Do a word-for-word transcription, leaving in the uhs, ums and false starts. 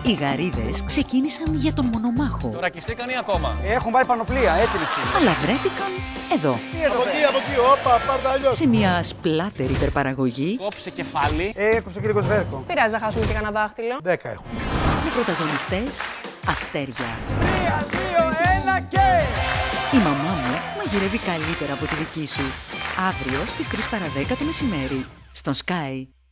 Οι γαρίδες ξεκίνησαν για τον μονομάχο. Τωρακιστήκαν ή ακόμα? Έχουν πάει πανοπλία, έτοιμες είναι. Αλλά βρέθηκαν εδώ. Από εκεί, από εκεί, όπα, πάρτα αλλιώς. Σε μια σπλάτερ υπερπαραγωγή. Κόψε κεφάλι. Ε, έκοψε ο κύριος Βέρκο. Πειράζει να χάσουμε και κανένα δάχτυλο. Δέκα έχουν. Με πρωταγωνιστές αστέρια. Τρία, δύο, ένα και... Η μαμά μου μαγειρεύει καλύτερα από τη δική σου. Αύριο στις τρεις παρά δέκα το μεσημέρι. Στον Sky.